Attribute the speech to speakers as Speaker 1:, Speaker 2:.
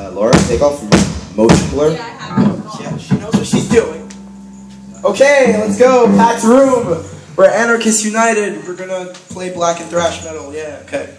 Speaker 1: Laura, take off from motion blur.
Speaker 2: Yeah, I have it.
Speaker 3: Yeah, she knows what she's doing. Okay, let's go. Packed room. We're Anarchists United. We're gonna play black and thrash metal. Yeah, okay.